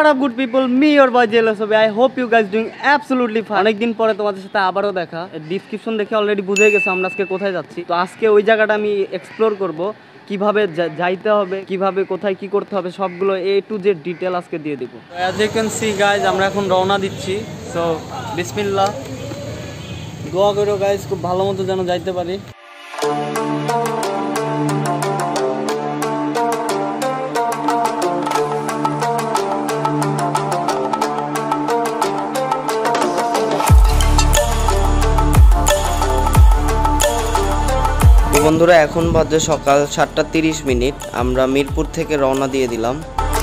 What up good people, me your boy Jealousy. I hope you guys doing absolutely fine. অনেক দিন পরে তোমাদের সাথে আবারও দেখা। ডেসক্রিপশন দেখে অলরেডি বুঝে গেছো আমরা আজকে কোথায় যাচ্ছি। তো আজকে ওই জায়গাটা আমি এক্সপ্লোর করব, কিভাবে যাইতে হবে, কিভাবে কোথায় কি করতে হবে সবগুলো A to Z ডিটেল আজকে দিয়ে দেব। As you can see guys, আমরা এখন রওনা দিচ্ছি। সো বিসমিল্লাহ, দোয়া করো গাইস খুব ভালো মতো যেন যাইতে পারি। বন্ধুরা এখন বাজে সকাল 7:30। আমরা মিরপুর থেকে রওনা দিয়ে দিলাম।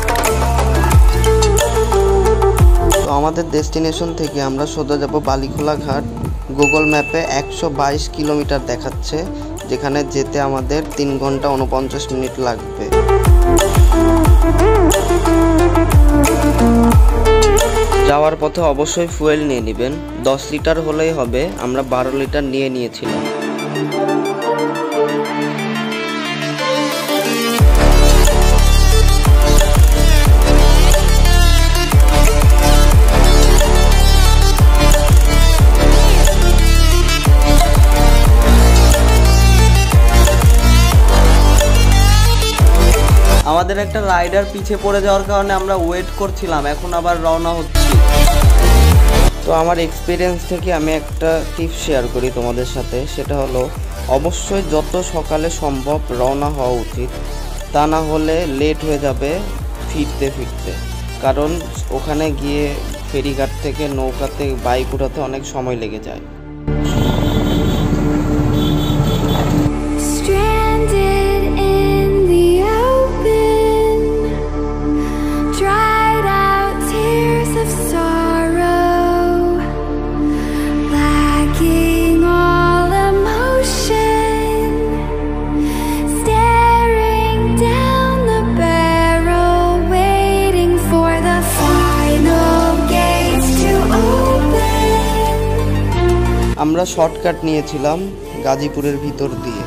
তো আমাদের ডেস্টিনেশন থেকে আমরা সোজা যাব বালিখোলা ঘাট। গুগল ম্যাপে 122 কিলোমিটার দেখাচ্ছে, যেখানে যেতে আমাদের 3 ঘন্টা 49 মিনিট লাগবে। যাওয়ার পথে অবশ্যই ফুয়েল নিয়ে নেবেন, 10 লিটার হলেই হবে। আমরা 12 লিটার নিয়ে নিয়েছিলাম। আমাদের একটা রাইডার পিছে পড়ে যাওয়ার কারণে আমরা ওয়েট করছিলাম, এখন আবার রওনা হচ্ছি। তো আমার এক্সপিরিয়েন্স থেকে আমি একটা টিপস শেয়ার করি তোমাদের সাথে, সেটা হলো অবশ্যই যত সকালে সম্ভব রওনা হওয়া উচিত, তা না হলে লেট হয়ে যাবে ফিরতে। কারণ ওখানে গিয়ে ফেরিঘাট থেকে নৌকাতে বাইক উঠাতে অনেক সময় লেগে যায়। আমরা শর্টকাট নিয়েছিলাম গাজীপুরের ভিতর দিয়ে।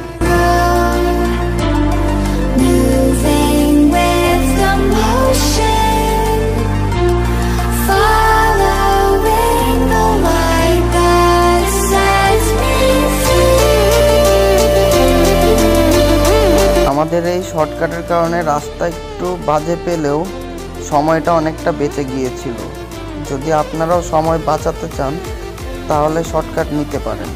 আমাদের এই শর্টকাটের কারণে রাস্তা একটু বাজে পেলেও সময়টা অনেকটা বেঁচে গিয়েছিল। যদি আপনারাও সময় বাঁচাতে চান তাহলে শর্টকাট নিতে পারেন।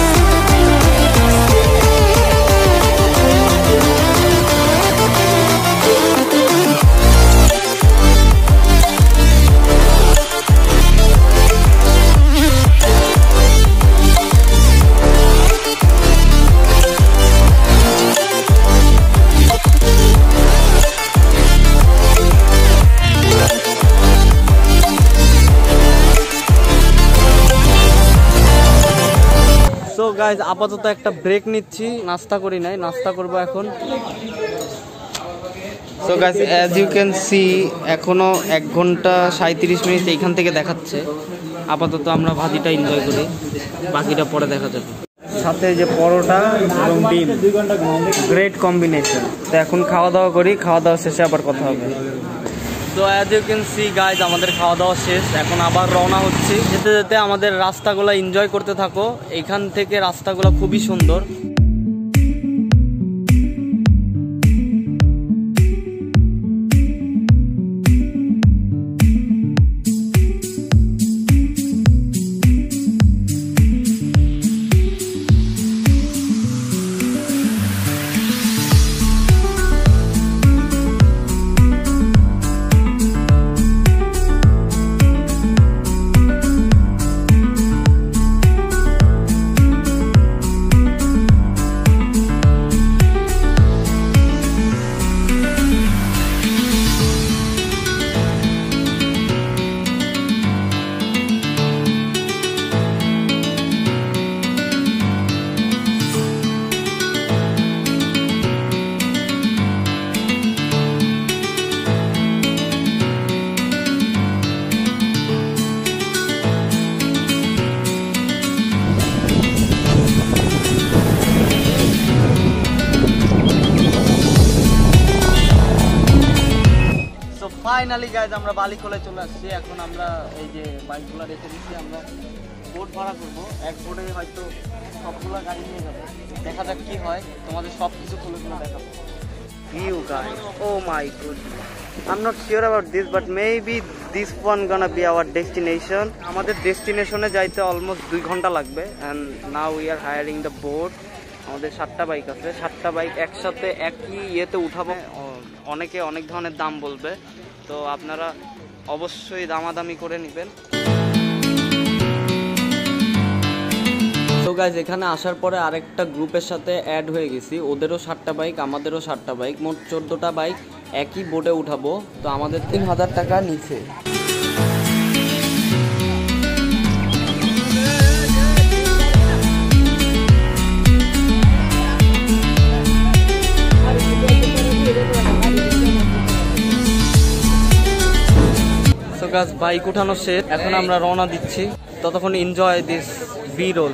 সো গাইজ আপাতত একটা ব্রেক নিচ্ছি, নাস্তা করি নাই, নাস্তা করব এখন। So guys as you can see এখনো 1 ঘন্টা 37 মিনিট এইখান থেকে দেখাচ্ছে। আপাতত আমরা ভাজিটা এনজয় করি, বাকিটা পরে দেখা যাবে। সাথে যে পরোটা এবং ডিম, গ্রেট কম্বিনেশন। তো এখন খাওয়া দাওয়া করি, খাওয়া দাওয়া শেষে আবার কথা হবে। তো as you can see guys আমাদের খাওয়া দাওয়া শেষ, এখন আবার রওনা হচ্ছি। যেতে যেতে আমাদের রাস্তাগুলো এনজয় করতে থাকো। এখান থেকে রাস্তাগুলো খুবই সুন্দর। ফাইনালি গাইজ আমরা বালিখোলায় চলে আসছি। এখন আমরা এই যে বাইকগুলো রেখে দিচ্ছি, আমরা বোট ভাড়া করবো। এক বোটে হয়তো সবগুলো গাড়ি নিয়ে যাবো, দেখা যাক কি হয়, তোমাদের সব কিছু খুলে খুলে দেখাবো। View guys, oh my goodness, I'm not sure about this but maybe this one gonna be our destination. আমাদের ডেস্টিনেশনে যাইতে অলমোস্ট 2 ঘন্টা লাগবে and now we are hiring the boat. আমাদের 7টা বাইক আছে, 7টা বাইক একসাথে একই ইয়েতে উঠাবো। অনেকে অনেক ধরনের দাম বলবে, তো আপনারা অবশ্যই দামাদামি করে নেবেন। তো গাইজ এখানে আসার পরে আরেকটা গ্রুপের সাথে অ্যাড হয়ে গেছি, ওদেরও 7টা বাইক আমাদেরও 7টা বাইক, মোট 14টা বাইক একই বোটে উঠাবো। তো আমাদের 3000 টাকা নিচে। সো গাইজ বাইক উঠানো শেষ, এখন আমরা রওনা দিচ্ছি। ততক্ষণ এনজয় দিস বি রোল।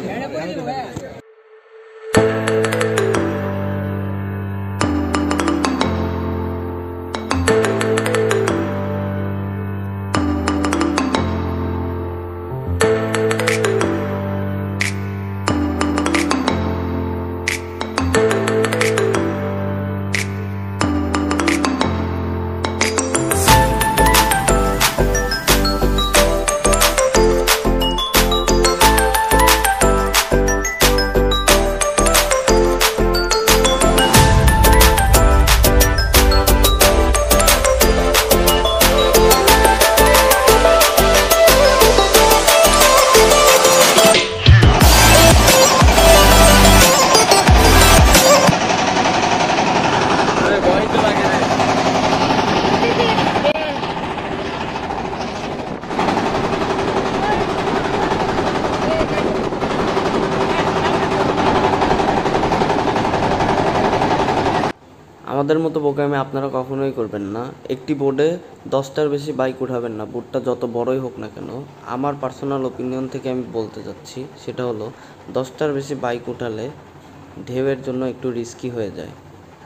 আমাদের মতো বোকামি আপনারা কখনোই করবেন না। একটি বোর্ডে 10টার বেশি বাইক উঠাবেন না, বোর্ডটা যত বড়ই হোক না কেন। আমার পার্সোনাল ওপিনিয়ন থেকে আমি বলতে যাচ্ছি, সেটা হলো 10টার বেশি বাইক উঠালে ঢেউয়ের জন্য একটু রিস্কি হয়ে যায়।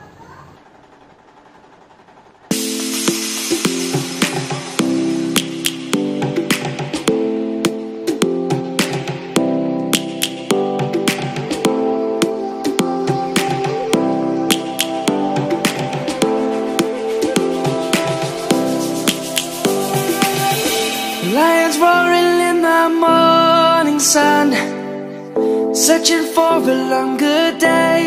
Lions roaring in the morning sun, searching for a longer day.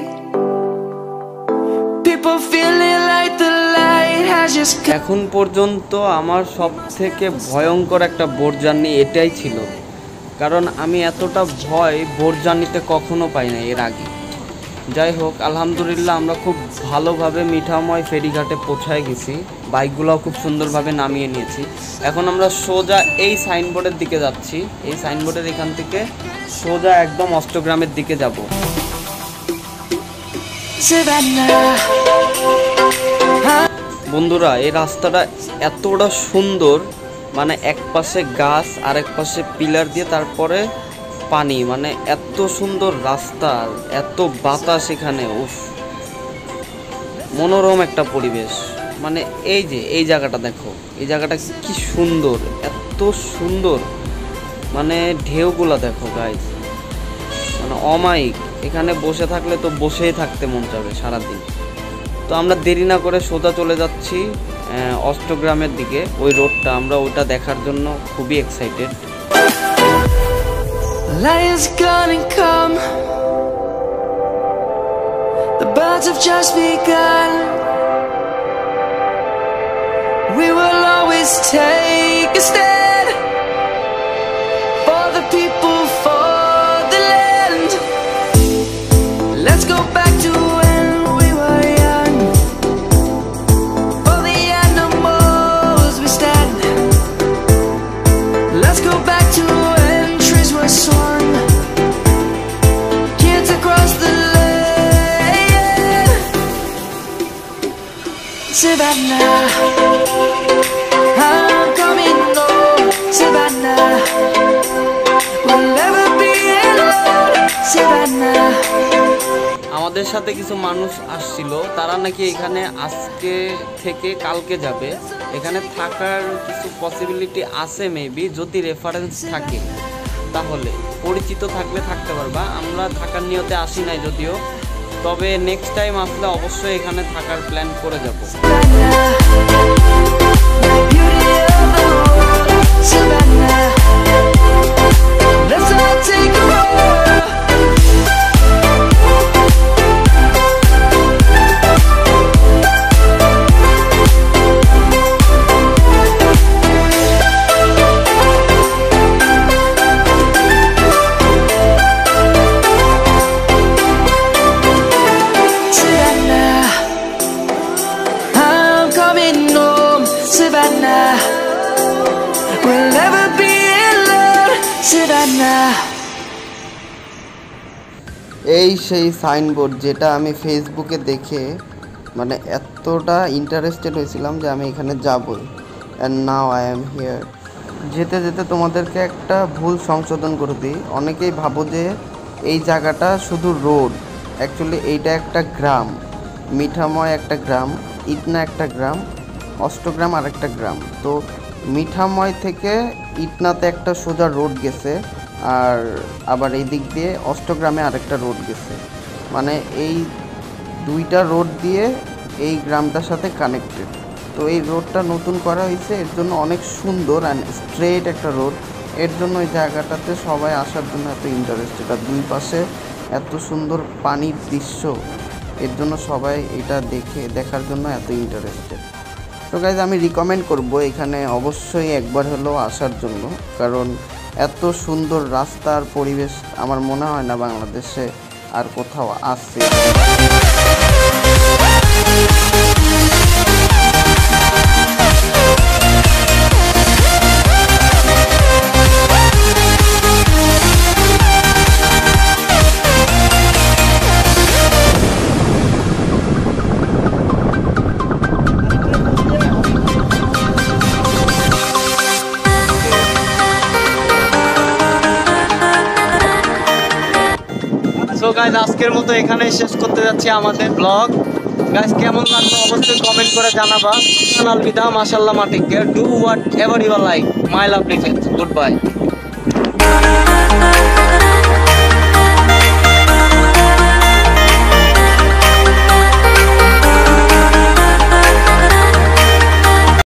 People feeling like the light has just come. এখন পর্যন্ত আমার সবথেকে ভয়ঙ্কর একটা বোট জার্নি এটাই ছিল, কারণ আমি এতটা ভয় বোট জার্নিতে কখনো পাই না এর আগে। যাই হোক, আলহামদুলিল্লাহ আমরা খুব ভালোভাবে মিঠাময় ফেরিঘাটে পৌঁছায় গেছি, বাইকগুলোও খুব সুন্দরভাবে নামিয়ে নিয়েছি। এখন আমরা সোজা এই সাইনবোর্ডের দিকে যাচ্ছি, এই সাইনবোর্ডের এখান থেকে সোজা একদম অষ্টগ্রামের দিকে যাব। বন্ধুরা, এই রাস্তাটা এতটা সুন্দর, মানে এক পাশে গাছ আর এক পাশে পিলার দিয়ে তারপরে পানি, মানে এত সুন্দর রাস্তা, এত বাতাস এখানে, উফ, মনোরম একটা পরিবেশ। মানে এই যে এই জায়গাটা দেখো, এই জায়গাটা কি সুন্দর, এত সুন্দর, মানে ঢেউগুলা দেখো গাইস, মানে অমায়িক। এখানে বসে থাকলে তো বসেই থাকতে মন যাবে সারাদিন। তো আমরা দেরি না করে সোজা চলে যাচ্ছি অষ্টগ্রামের দিকে, ওই রোডটা, আমরা ওইটা দেখার জন্য খুবই excited. Lions gonna come, the birds have just begun. We will always take a stand for the people, for the land. Let's go back to when we were young. For the animals we stand. Let's go back to when trees were swung, kids across the land. Savannah, I'm coming home. Savannah, we'll never be alone. Savannah. তাদের সাথে কিছু মানুষ আসছিল, তারা নাকি এখানে আজকে থেকে কালকে যাবে। এখানে থাকার কিছু পসিবিলিটি আছে মেবি, যদি রেফারেন্স থাকে তাহলে, পরিচিত থাকলে থাকতে পারবা। আমরা থাকার নিয়তে আসি নাই যদিও, তবে নেক্সট টাইম আসলে অবশ্যই এখানে থাকার প্ল্যান করে যাব। Savannah, we'll never be alone, Savannah. এই সেই সাইনবোর্ড যেটা আমি ফেসবুকে দেখে মানে এতটা ইন্টারেস্টেড হয়েছিলাম যে আমি এখানে যাবই, and now I am here. যেতে যেতে তোমাদেরকে একটা ভুল সংশোধন করে দিই। অনেকেই ভাবো যে এই জায়গাটা শুধু রোড, অ্যাকচুয়ালি এইটা একটা গ্রাম, মিঠাময় একটা গ্রাম, ইটনা একটা গ্রাম, অষ্টগ্রাম আর একটা গ্রাম। তো মিঠাময় থেকে ইটনাতে একটা সোজা রোড গেছে, আর আবার এই দিক দিয়ে অষ্টগ্রামে আরেকটা রোড গেছে। মানে এই দুইটা রোড দিয়ে এই গ্রামটার সাথে কানেক্টেড। তো এই রোডটা নতুন করা হয়েছে, এর জন্য অনেক সুন্দর অ্যান্ড স্ট্রেট একটা রোড। এর জন্য এই জায়গাটাতে সবাই আসার জন্য এত ইন্টারেস্টেড, আর দুই পাশে এত সুন্দর পানির দৃশ্য, এর জন্য সবাই এটা দেখার জন্য এত ইন্টারেস্টেড। তো গাইজ আমি রিকমেন্ড করব এখানে অবশ্যই একবার হলেও আসার জন্য, কারণ এত সুন্দর রাস্তার পরিবেশ আমার মনে হয় না বাংলাদেশে আর কোথাও আছে। সো গাইজ আজকের মতো এখানে শেষ করতে যাচ্ছি আমাদের ব্লগ। গাইজ কেমন লাগলো অবশ্যই কমেন্ট করে জানাবা। আলবিদা, মাশাআল্লাহ, মাটিক, do whatever you like, my lovely friends, good bye.